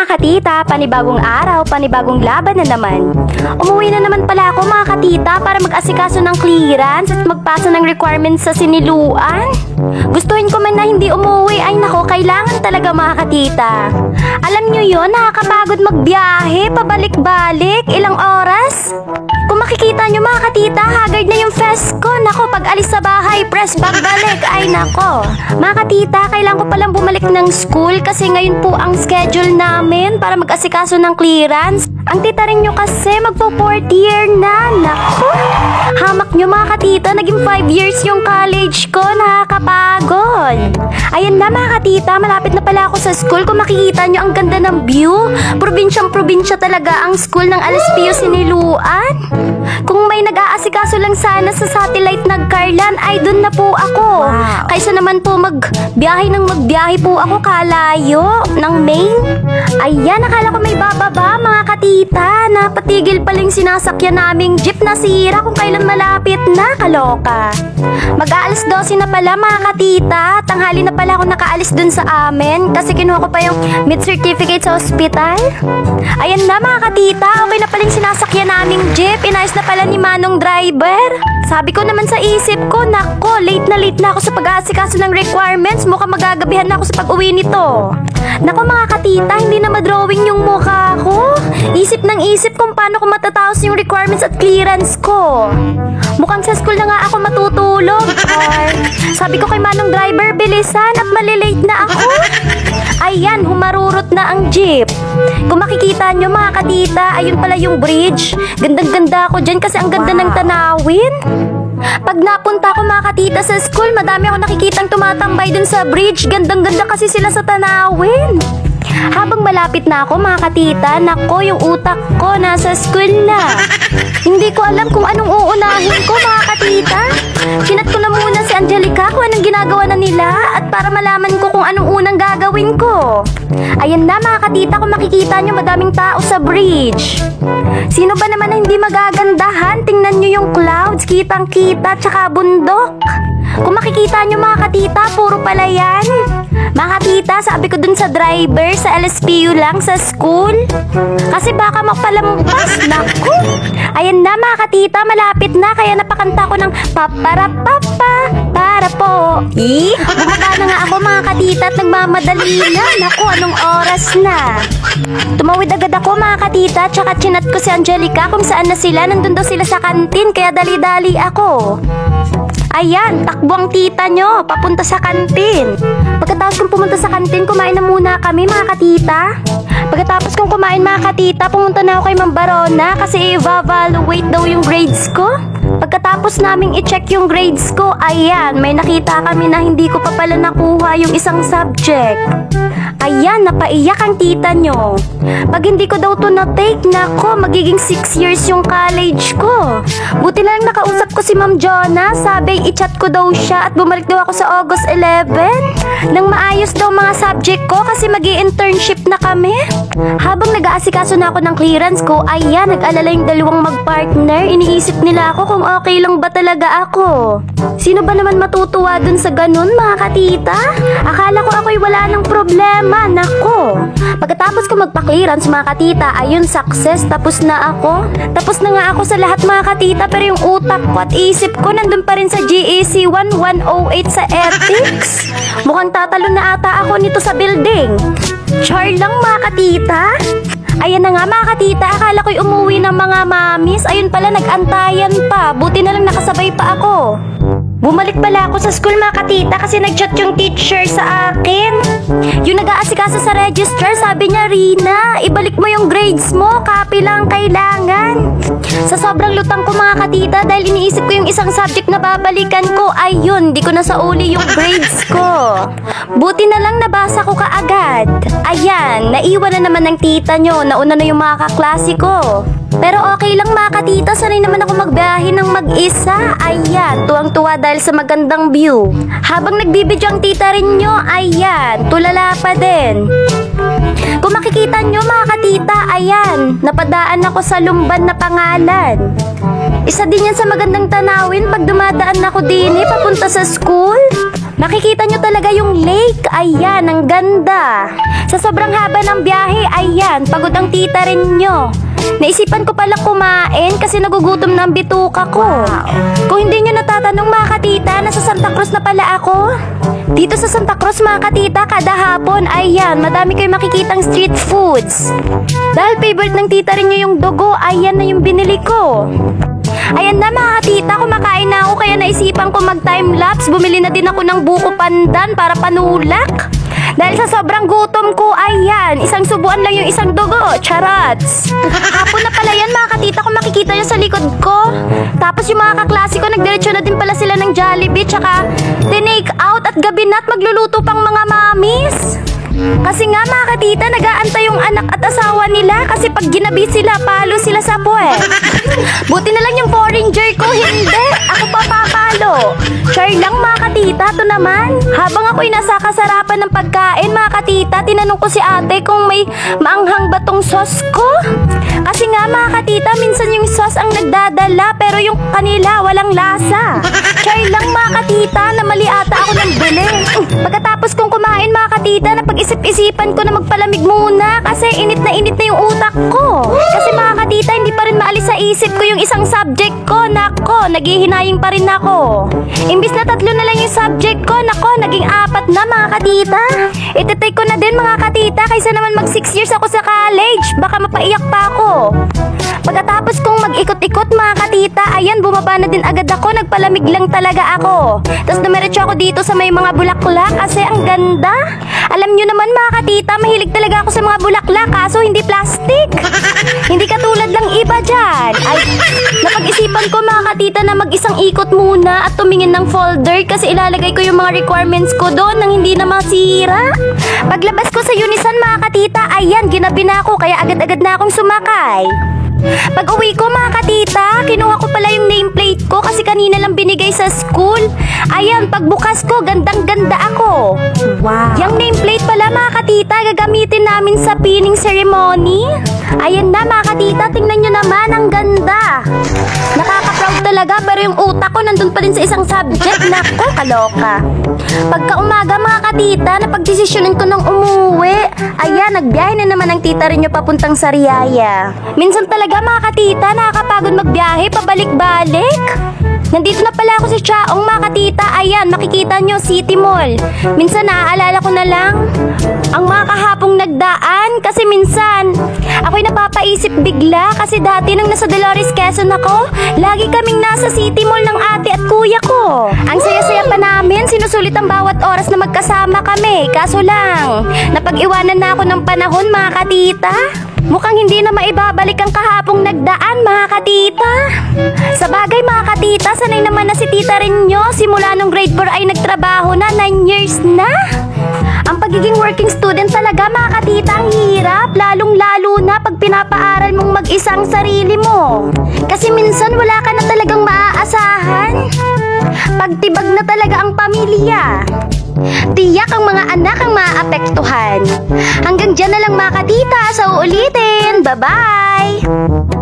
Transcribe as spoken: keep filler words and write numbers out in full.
mga katita, panibagong araw, panibagong laban na naman. Umuwi na naman pala ako mga katita para mag-asikaso ng clearance at magpasa ng requirements sa siniluan. Gustuhin ko man na hindi umuwi, ay nako, kailangan talaga mga katita. Alam nyo yun, nakakapagod magbiyahe, pabalik-balik, ilang oras. Kung makikita nyo mga katita, haggard na yung fest ko. Nako, pag alis sa bahay, press pagbalik, ay nako. Mga katita, kailangan ko palang bumalik ng school kasi ngayon po ang schedule namin para mag-asikaso ng clearance. Ang tita rin nyo kasi magpo-fourth year na. Naku, hamak nyo mga katita, naging five years yung college ko. Nakakapagod. Ayan na mga katita, malapit na pala ako sa school. Kung makikita nyo, ang ganda ng view. Probinsyang-probinsya talaga ang school ng Alas Pio Siniluan. Kung may nag-aasikaso lang sana sa satellite nagkarlan, ay dun na po ako. Wow. Kaysa naman po magbiyahe ng magbiyahe po ako kalayo ng Maine. Ayan, nakala ko may bababa mga katita. Napatigil paling sinasakyan naming jeep na sira kung kailan malapit na, kaloka. Mag-aalas dose na pala mga katita. Tanghali na pala ako nakaalis dun sa amin kasi kinuha ko pa yung meet certificate sa hospital. Ayan na mga katita, okay na paling sinasakyan naming jeep. Inayos na pala ni Manong driver. Sabi ko naman sa isip ko, nako, late na late na ako sa pag-aasikaso ng requirements. Mukhang magagabihan na ako sa pag-uwi nito. Nako mga katita, hindi na madrawing yung mukha ko. Isip ng isip kung paano ko matataos yung requirements at clearance ko. Mukhang sa school na nga ako matutulog. Or, sabi ko kay Manong driver, bilisan at malilate na ako. Ayan, humarurot na ang jeep. Kung makikita nyo mga katita, ayun pala yung bridge. Gandang-ganda ako dyan kasi ang ganda ng tanawin. Pag napunta ko mga katita sa school, madami ako nakikitang tumatambay dun sa bridge. Gandang-ganda kasi sila sa tanawin. Habang malapit na ako mga katita, nako, yung utak ko nasa school na. Hindi ko alam kung anong uunahin ko mga katita. Chinat ko na muna si Angelica kung anong ginagawa na nila at para malaman ko kung anong unang gagawin ko. Ayan na mga katita, kung makikita nyo madaming tao sa bridge. Sino ba naman na hindi magagandahan? Tingnan nyo yung clouds, kitang-kita, tsaka bundok. Kung makikita nyo mga katita, puro pala yan. Mga katita, sabi ko dun sa driver, sa L S P U lang, sa school. Kasi baka mapalampas. Naku. Ayan na mga katita, malapit na. Kaya napakanta ko ng paparapapa para po. Eh, bumaba na nga ako mga katita at nagmamadali na. Naku, anong oras na? Tumawid agad ako mga katita, tsaka chinat ko si Angelica kung saan na sila. Nandun daw sila sa kantin, kaya dali-dali ako. Ayan, takbo ang tita nyo, papunta sa kantin. Pagkatapos kong pumunta sa kantin, kumain na muna kami mga katita. Pagkatapos kong kumain mga katita, pumunta na ako kay Ma'am Barona kasi i-evaluate daw yung grades ko. Pagkatapos naming i-check yung grades ko, ayan, may nakita kami na hindi ko pa pala nakuha yung isang subject. Ayan, napaiyak ang tita nyo. Pag hindi ko daw to na-take, nako, magiging six years yung college ko. Buti na lang nakausap ko si Ma'am Jonah. Sabi, i-chat ko daw siya at bumalik daw ako sa August eleventh. Nang maayos daw mga subject ko kasi magi-internship na kami. Habang nag-aasikaso na ako ng clearance ko, ayan, nag-alala yung dalawang mag-partner. Iniisip nila ako kung okay lang ba talaga ako. Sino ba naman matutuwa dun sa ganun mga katita? Akala ko ako'y wala ng problema. Nako. Pagkatapos ko magpa-clearance mga katita, ayun, success. Tapos na ako. Tapos na nga ako sa lahat mga katita, pero yung utak ko at isip ko nandun pa rin sa G A C one one oh eight sa ethics. Mukhang tatalon na ata ako nito sa building. Char lang mga katita. Ayan na nga mga katita, akala ko'y umuwi ng mga mamis. Ayun pala, nag-antayan pa. Buti na lang nakasabay pa ako. Bumalik pala ako sa school mga katita kasi nag-chat yung teacher sa akin. Yung nag-aasikaso sa registrar, sabi niya, Rina, ibalik mo yung grades mo, copy lang kailangan. Sa sobrang lutang ko mga katita, dahil iniisip ko yung isang subject na babalikan ko, ayun, di ko na sauli yung grades ko. Buti na lang nabasa ko kaagad. Ayan, naiwan na naman ng tita nyo, nauna na yung mga kaklase ko. Pero okay lang mga katita, sanay naman ako magbiyahe ng mag-isa. Ayan, tuwang-tuwa dahil sa magandang view. Habang nagbibidyo ang tita rin nyo, ayan, tulala pa din. Kung makikita nyo mga katita, ayan, napadaan ako sa Lumban na pangalan. Isa din yan sa magandang tanawin pag dumadaan ako din eh, papunta sa school. Makikita nyo talaga yung lake. Ayan, ang ganda. Sa sobrang haba ng biyahe, ayan, pagod ang tita rin nyo. Naisipan ko pala kumain kasi nagugutom na ang bituka ko. Kung hindi nyo natatanong mga katita, nasa Santa Cruz na pala ako. Dito sa Santa Cruz mga katita, kada hapon, ayan, madami kayo makikitang street foods. Dahil favorite ng tita rin nyo yung dugo, ayan na yung binili ko. Ayan na mga katita, kumakain na ako kaya naisipan ko mag-timelapse. Bumili na din ako ng buko pandan para panulak. Dahil sa sobrang gutom ko, ayan, isang subuan lang yung isang dugo, charats. Hapon na pala yan mga katita, kung makikita nyo sa likod ko. Tapos yung mga kaklase ko, nagdiretso na din pala sila ng Jollibee, tsaka tinake out at gabi na't magluluto pang mga mamis. Kasi nga mga katita, nag-aantay yung anak at asawa nila kasi pag ginabi sila, palo sila sa puwet. Buti na lang yung foreigner ko, hindi. Ako pa papalo. Char lang mga katita, to naman. Habang ako'y nasa kasarapan ng pagkain mga katita, tinanong ko si ate kung may maanghang ba tong sauce ko. Kasi nga mga katita, minsan yung sauce ang nagdadala pero yung kanila walang lasa. Char lang mga katita, na mali ata ako ng bili. Pagkatapos kong kumain mga katita, napag-isip-isipan ko na magpalamig muna kasi init na init na yung utak ko. Kasi mga katita, hindi pa rin maalis sa isip ko yung isang subject ko. Nako, naghihinayang pa rin ako. Imbis na tatlo na lang yung subject ko, nako, naging apat na mga katita. Iti-take ko na din mga katita kaysa naman mag six years ako sa college. Baka mapaiyak pa ako. Pagkatapos kong mag-ikot-ikot mga katita, ayan, bumaba na din agad ako. Nagpalamig lang talaga ako. Tapos dumiretso ako dito sa may mga bulaklak kasi ang ganda. Alam nyo naman mga katita, mahilig talaga ako sa mga bulaklak kaso hindi plastic. Hindi katulad lang iba dyan. Ay, napag-isipan ko mga katita na mag-isang ikot muna at tumingin ng folder kasi ilalagay ko yung mga requirements ko doon nang hindi na masira. Paglabas ko sa Unisan mga katita, ayan, ginabi na ako kaya agad-agad na akong sumakay. Pag uwi ko mga katita, kinuha ko pala yung nameplate ko kasi kanina lang binigay sa school. Ayan, pagbukas ko, gandang-ganda ako. Wow. Yung nameplate pala mga katita, gagamitin namin sa pinning ceremony. Ayan na mga katita, tingnan nyo naman, ang ganda. Nakaka-proud talaga pero yung utak ko nandun pa din sa isang subject. Nako, kaloka. Pagka umaga mga katita, napagdesisyonan ko ng umuwi. Ayan, nagbiyahe na naman ang tita rin nyo papuntang Sariaya. Minsan talaga mga katita, nakakapagod magbiyahe, pabalik-balik. Nandito na pala ako sa Chaong mga katita. Ayan, makikita nyo, City Mall. Minsan naaalala ko na lang ang mga kahapong nagdaan kasi minsan ako'y napapaisip bigla kasi dati nang nasa Dolores, Quezon ako, lagi kaming nasa City Mall ng ate at kuya ko. Ang saya-saya pa namin, sinusulit ang bawat oras na magkasama kami. Kaso lang, napag-iwanan na ako ng panahon mga katita. Mukhang hindi na maibabalik ang kahapong nagdaan mga katita. Sa bagay mga katita, sanay naman na si tita rin nyo. Simula nung grade four ay nagtrabaho na, nine years na. Ang pagiging working student talaga mga katita, ang hirap. Lalong-lalo na pag pinapaaral mong mag-isa ang sarili mo. Kasi minsan wala ka na talagang maaasahan. Pagtibag na talaga ang pamilya. Tiyak ang mga anak ang maaapektuhan. Hanggang dyan na lang mga katita. Sa uulitin. Bye-bye!